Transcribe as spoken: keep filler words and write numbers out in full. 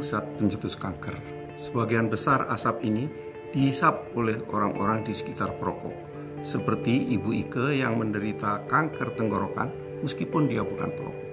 zat pencetus kanker. Sebagian besar asap ini dihisap oleh orang-orang di sekitar perokok, seperti Ibu Ike yang menderita kanker tenggorokan meskipun dia bukan perokok.